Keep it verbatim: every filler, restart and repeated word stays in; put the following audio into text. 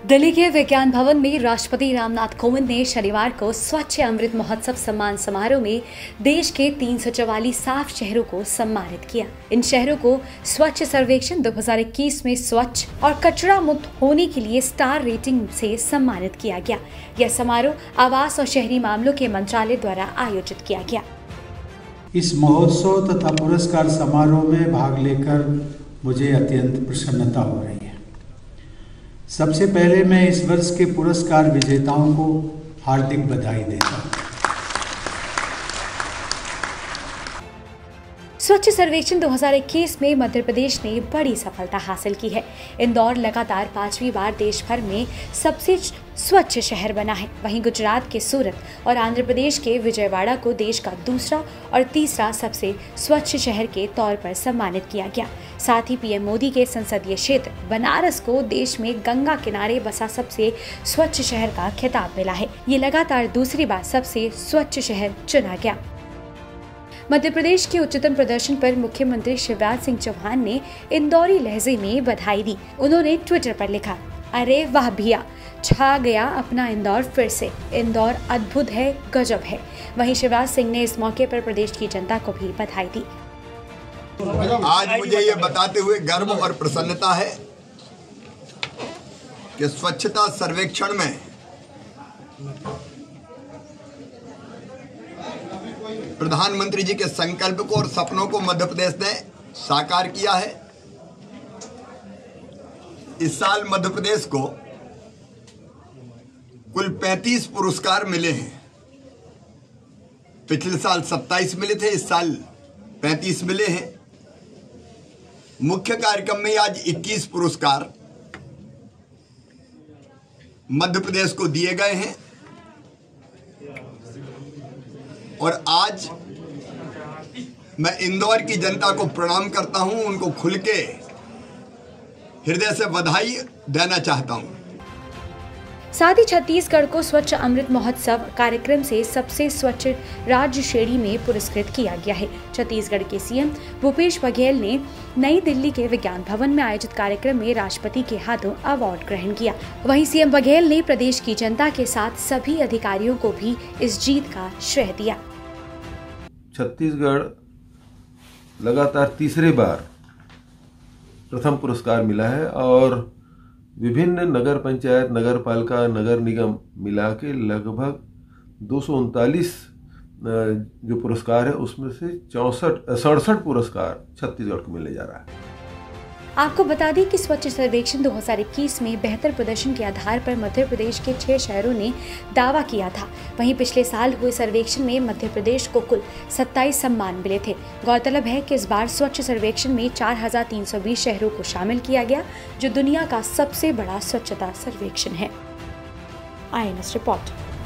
दिल्ली के विज्ञान भवन में राष्ट्रपति रामनाथ कोविंद ने शनिवार को स्वच्छ अमृत महोत्सव सम्मान समारोह में देश के तीन सौ चवालीस साफ शहरों को सम्मानित किया। इन शहरों को स्वच्छ सर्वेक्षण दो हज़ार इक्कीस में स्वच्छ और कचरा मुक्त होने के लिए स्टार रेटिंग से सम्मानित किया गया। यह समारोह आवास और शहरी मामलों के मंत्रालय द्वारा आयोजित किया गया। इस महोत्सव तथा पुरस्कार समारोह में भाग लेकर मुझे अत्यंत प्रसन्नता हो रही है। सबसे पहले मैं इस वर्ष के पुरस्कार विजेताओं को हार्दिक बधाई देता हूं। स्वच्छ सर्वेक्षण दो हज़ार इक्कीस में मध्य प्रदेश ने बड़ी सफलता हासिल की है। इंदौर लगातार पांचवी बार देश भर में सबसे स्वच्छ शहर बना है। वहीं गुजरात के सूरत और आंध्र प्रदेश के विजयवाड़ा को देश का दूसरा और तीसरा सबसे स्वच्छ शहर के तौर पर सम्मानित किया गया। साथ ही पीएम मोदी के संसदीय क्षेत्र बनारस को देश में गंगा किनारे बसा सबसे स्वच्छ शहर का खिताब मिला है। ये लगातार दूसरी बार सबसे स्वच्छ शहर चुना गया। मध्य प्रदेश के उच्चतम प्रदर्शन पर मुख्यमंत्री शिवराज सिंह चौहान ने इंदौरी लहजे में बधाई दी। उन्होंने ट्विटर पर लिखा, अरे वाह भैया, छा गया अपना इंदौर फिर से। इंदौर अद्भुत है, गजब है। वहीं शिवराज सिंह ने इस मौके पर प्रदेश की जनता को भी बधाई दी। आज मुझे ये बताते हुए गर्व और प्रसन्नता है कि स्वच्छता सर्वेक्षण में प्रधानमंत्री जी के संकल्प को और सपनों को मध्य प्रदेश ने साकार किया है। इस साल मध्य प्रदेश को कुल पैंतीस पुरस्कार मिले हैं। पिछले साल सत्ताईस मिले थे, इस साल पैंतीस मिले हैं। मुख्य कार्यक्रम में आज इक्कीस पुरस्कार मध्य प्रदेश को दिए गए हैं और आज मैं इंदौर की जनता को प्रणाम करता हूं, उनको खुल के हृदय से बधाई देना चाहता हूं। साथ ही छत्तीसगढ़ को स्वच्छ अमृत महोत्सव कार्यक्रम से सबसे स्वच्छ राज्य श्रेणी में पुरस्कृत किया गया है। छत्तीसगढ़ के सीएम भूपेश बघेल ने नई दिल्ली के विज्ञान भवन में आयोजित कार्यक्रम में राष्ट्रपति के हाथों अवार्ड ग्रहण किया। वहीं सीएम बघेल ने प्रदेश की जनता के साथ सभी अधिकारियों को भी इस जीत का श्रेय दिया। छत्तीसगढ़ लगातार तीसरे बार प्रथम पुरस्कार मिला है और विभिन्न नगर पंचायत, नगर पालिका, नगर निगम मिला के लगभग दो सौ उनतालीस जो पुरस्कार है उसमें से चौसठ सड़सठ पुरस्कार छत्तीसगढ़ को मिलने जा रहा है। आपको बता दें कि स्वच्छ सर्वेक्षण दो हज़ार इक्कीस में बेहतर प्रदर्शन के आधार पर मध्य प्रदेश के छह शहरों ने दावा किया था। वहीं पिछले साल हुए सर्वेक्षण में मध्य प्रदेश को कुल सत्ताईस सम्मान मिले थे। गौरतलब है कि इस बार स्वच्छ सर्वेक्षण में चार हज़ार तीन सौ बीस शहरों को शामिल किया गया, जो दुनिया का सबसे बड़ा स्वच्छता सर्वेक्षण है। I N S report.